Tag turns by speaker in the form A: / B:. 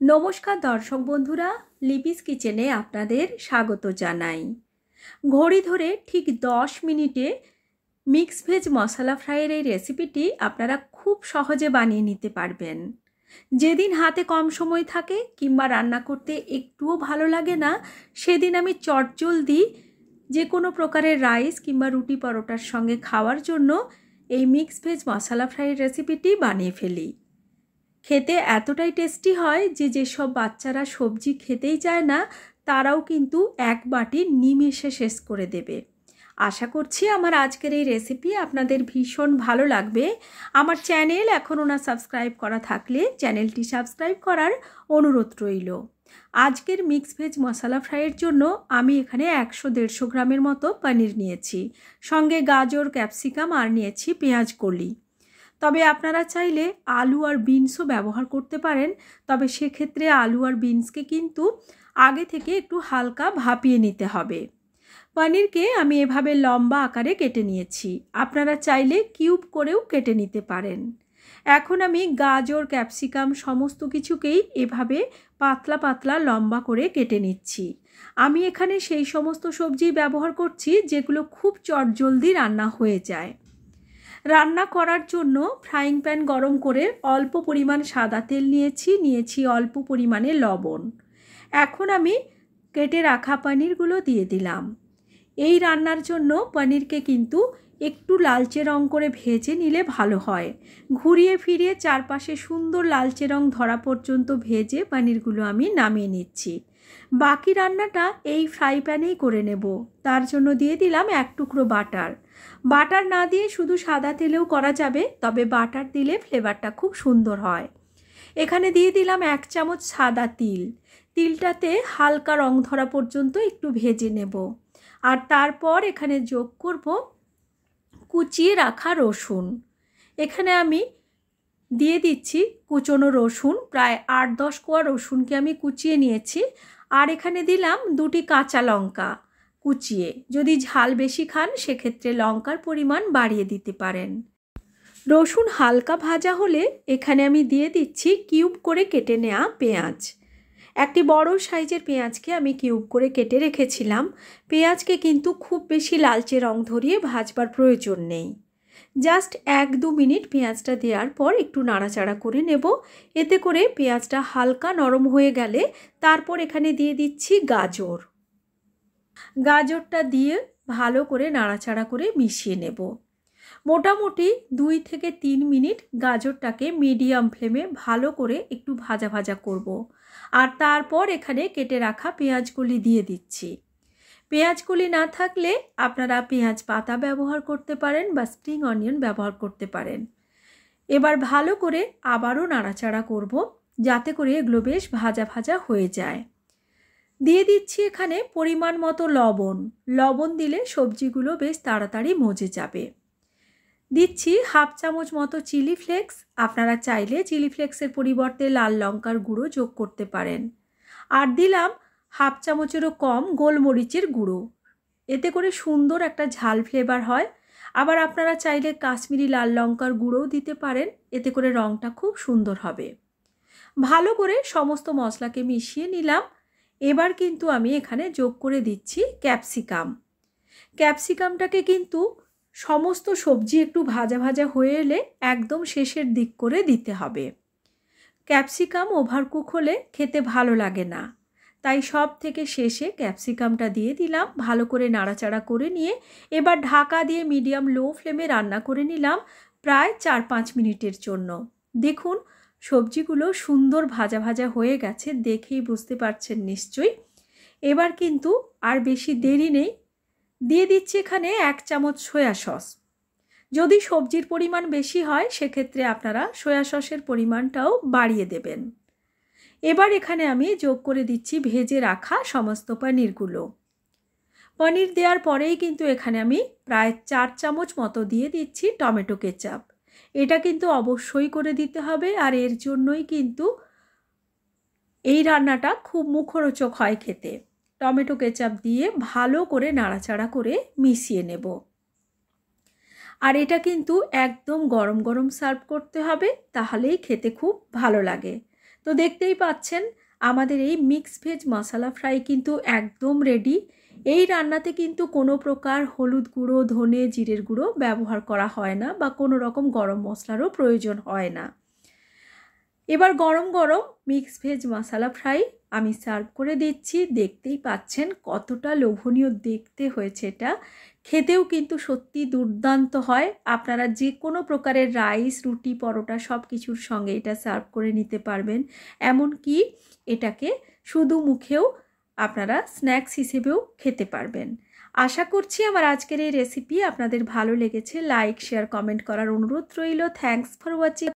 A: নমস্কার দর্শক বন্ধুরা, লিপিস কিচেনে আপনাদের স্বাগত জানাই। ঘড়ি ধরে ঠিক 10 মিনিটে মিক্স ভেজ মশলা ফ্রাইয়ের এই রেসিপিটি আপনারা খুব সহজে বানিয়ে নিতে পারবেন। যেদিন হাতে কম সময় থাকে কিংবা রান্না করতে একটুও ভালো লাগে না, সেদিন আমি চটজলদি যে কোনো প্রকারের রাইস কিংবা রুটি পরোটার সঙ্গে খাওয়ার জন্য এই মিক্স ভেজ মশলা ফ্রাইয়ের রেসিপিটি বানিয়ে ফেলি। খেতে এতটাই টেস্টি হয় যে যেসব বাচ্চারা সবজি খেতেই চায় না তারাও কিন্তু এক বাটি নিমেষে শেষ করে দেবে। আশা করছি আমার আজকের এই রেসিপি আপনাদের ভীষণ ভালো লাগবে। আমার চ্যানেল এখনও না সাবস্ক্রাইব করা থাকলে চ্যানেলটি সাবস্ক্রাইব করার অনুরোধ রইল। আজকের মিক্স ভেজ মশলা ফ্রাইয়ের জন্য আমি এখানে 100-150 গ্রামের মতো পনির নিয়েছি, সঙ্গে গাজর, ক্যাপসিকাম আর নিয়েছি পেঁয়াজ কলি। তবে আপনারা চাইলে আলু আর বিনসও ব্যবহার করতে পারেন, তবে সেক্ষেত্রে আলু আর বিনসকে কিন্তু আগে থেকে একটু হালকা ভাপিয়ে নিতে হবে। পনিরকে আমি এভাবে লম্বা আকারে কেটে নিয়েছি, আপনারা চাইলে কিউব করেও কেটে নিতে পারেন। এখন আমি গাজর, ক্যাপসিকাম সমস্ত কিছুকেই এভাবে পাতলা পাতলা লম্বা করে কেটে নিচ্ছি। আমি এখানে সেই সমস্ত সবজি ব্যবহার করছি যেগুলো খুব চটজলদি রান্না হয়ে যায়। রান্না করার জন্য ফ্রাইং প্যান গরম করে অল্প পরিমাণ সাদা তেল নিয়েছি অল্প পরিমাণে লবণ। এখন আমি কেটে রাখা পনিরগুলো দিয়ে দিলাম। এই রান্নার জন্য পনিরকে কিন্তু একটু লালচে রং করে ভেজে নিলে ভালো হয়। ঘুরিয়ে ফিরিয়ে চারপাশে সুন্দর লালচে রং ধরা পর্যন্ত ভেজে পনিরগুলো আমি নামিয়ে নিচ্ছি। বাকি রান্নাটা এই ফ্রাই প্যানেই করে নেব। তার জন্য দিয়ে দিলাম 1 টুকরো বাটার। বাটার না দিয়ে শুধু সাদা তেলেও করা যাবে, তবে বাটার দিলে ফ্লেভারটা খুব সুন্দর হয়। এখানে দিয়ে দিলাম 1 চামচ সাদা তিল। তিলটাতে হালকা রং ধরা পর্যন্ত একটু ভেজে নেব। আর তারপর এখানে যোগ করব কুচিয়ে রাখা রসুন। এখানে আমি দিয়ে দিচ্ছি কুচনো রসুন, প্রায় 8-10 কোয়া রসুনকে আমি কুচিয়ে নিয়েছি। আর এখানে দিলাম 2টি কাঁচা লঙ্কা কুচিয়ে। যদি ঝাল বেশি খান সেক্ষেত্রে লঙ্কার পরিমাণ বাড়িয়ে দিতে পারেন। রসুন হালকা ভাজা হলে এখানে আমি দিয়ে দিচ্ছি কিউব করে কেটে নেওয়া পেঁয়াজ। একটি বড় সাইজের পেঁয়াজকে আমি কিউব করে কেটে রেখেছিলাম। পেঁয়াজকে কিন্তু খুব বেশি লালচে রং ধরিয়ে ভাজবার প্রয়োজন নেই। জাস্ট 1-2 মিনিট পেঁয়াজটা দেওয়ার পর একটু নাড়াচাড়া করে নেব। এতে করে পেঁয়াজটা হালকা নরম হয়ে গেলে তারপর এখানে দিয়ে দিচ্ছি গাজর। গাজরটা দিয়ে ভালো করে নাড়াচাড়া করে মিশিয়ে নেব। মোটামুটি 2-3 মিনিট গাজরটাকে মিডিয়াম ফ্লেমে ভালো করে একটু ভাজা ভাজা করব। আর তারপর এখানে কেটে রাখা পেঁয়াজগুলি দিয়ে দিচ্ছি। পেঁয়াজগুলি না থাকলে আপনারা পেঁয়াজ পাতা ব্যবহার করতে পারেন বা স্প্রিং অনিয়ন ব্যবহার করতে পারেন। এবার ভালো করে আবারও নাড়াচাড়া করব যাতে করে এগুলো বেশ ভাজা ভাজা হয়ে যায়। দিয়ে দিচ্ছি এখানে পরিমাণ মতো লবণ। লবণ দিলে সবজিগুলো বেশ তাড়াতাড়ি মজে যাবে। দিচ্ছি 1/2 চামচ মতো চিলি ফ্লেক্স। আপনারা চাইলে চিলি ফ্লেক্সের পরিবর্তে লাল লঙ্কার গুঁড়ো যোগ করতে পারেন। আর দিলাম 1/2 চামচেরও কম গোলমরিচের গুঁড়ো। এতে করে সুন্দর একটা ঝাল ফ্লেভার হয়। আবার আপনারা চাইলে কাশ্মীরি লাল লঙ্কার গুঁড়োও দিতে পারেন, এতে করে রঙটা খুব সুন্দর হবে। ভালো করে সমস্ত মশলাকে মিশিয়ে নিলাম। এবার কিন্তু আমি এখানে যোগ করে দিচ্ছি ক্যাপসিকাম। ক্যাপসিকামটাকে কিন্তু সমস্ত সবজি একটু ভাজা ভাজা হয়ে এলে একদম শেষের দিক করে দিতে হবে। ক্যাপসিকাম ওভারকুক হলে খেতে ভালো লাগে না, তাই সব থেকে শেষে ক্যাপসিকামটা দিয়ে দিলাম। ভালো করে নাড়াচাড়া করে নিয়ে এবার ঢাকা দিয়ে মিডিয়াম লো ফ্লেমে রান্না করে নিলাম প্রায় 4-5 মিনিটের জন্য। দেখুন সবজিগুলো সুন্দর ভাজা ভাজা হয়ে গেছে, দেখেই বুঝতে পারছেন নিশ্চয়ই। এবার কিন্তু আর বেশি দেরি নেই, দিয়ে দিচ্ছি এখানে 1 চামচ সয়া সস। যদি সবজির পরিমাণ বেশি হয় সেক্ষেত্রে আপনারা সয়া সসের পরিমাণটাও বাড়িয়ে দেবেন। এবার এখানে আমি যোগ করে দিচ্ছি ভেজে রাখা সমস্ত পনিরগুলো। পনির দেওয়ার পরেই কিন্তু এখানে আমি প্রায় 4 চামচ মতো দিয়ে দিচ্ছি টমেটো কেচাপ। এটা কিন্তু অবশ্যই করে দিতে হবে, আর এর জন্যই কিন্তু এই রান্নাটা খুব মুখরোচক হয় খেতে। টমেটো কেচাপ দিয়ে ভালো করে নাড়াচাড়া করে মিশিয়ে নেব। আর এটা কিন্তু একদম গরম গরম সার্ভ করতে হবে, তাহলেই খেতে খুব ভালো লাগে। তো দেখতেই পাচ্ছেন আমাদের এই মিক্স ভেজ মশলা ফ্রাই কিন্তু একদম রেডি। এই রান্নাতে কিন্তু কোনো প্রকার হলুদ গুঁড়ো, ধনে, জিরের গুঁড়ো ব্যবহার করা হয় না বা কোনো রকম গরম মশলারও প্রয়োজন হয় না। এবার গরম গরম মিক্স ভেজ মশলা ফ্রাই আমি সার্ভ করে দিচ্ছি। দেখতেই পাচ্ছেন কতটা লোভনীয় দেখতে হয়েছে এটা, খেতেও কিন্তু সত্যি দুর্দান্ত হয়। আপনারা যে কোনো প্রকারের রাইস, রুটি, পরোটা সব কিছুর সঙ্গে এটা সার্ভ করে নিতে পারবেন। এমনকি এটাকে শুধু মুখেও আপনারা স্ন্যাক্স হিসেবেও খেতে পারবেন। আশা করছি আমার আজকের এই রেসিপি আপনাদের ভালো লেগেছে। লাইক, শেয়ার, কমেন্ট করার অনুরোধ রইল। Thanks for watching.